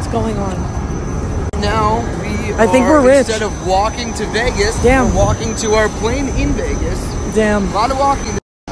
going on? Now I think we're rich. Instead of walking to Vegas, Damn. we're walking to our plane in Vegas. Damn. A lot of walking.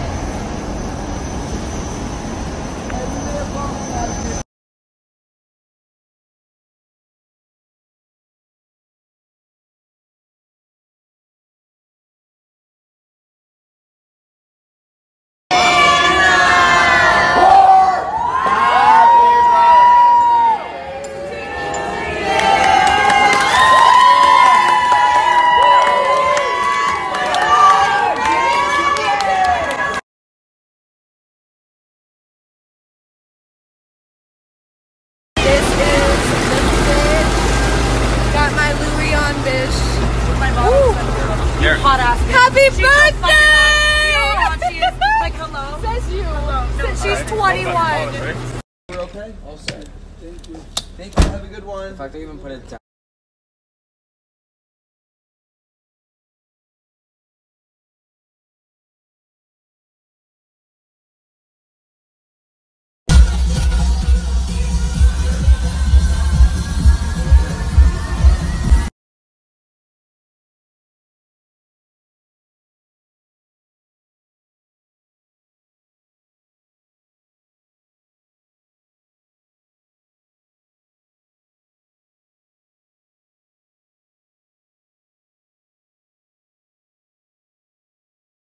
Hot ass. Happy birthday! She is like, hello. Says you. No, She's 21. We're okay? All set. Thank you. Thank you. Have a good one. In fact, I even put it down.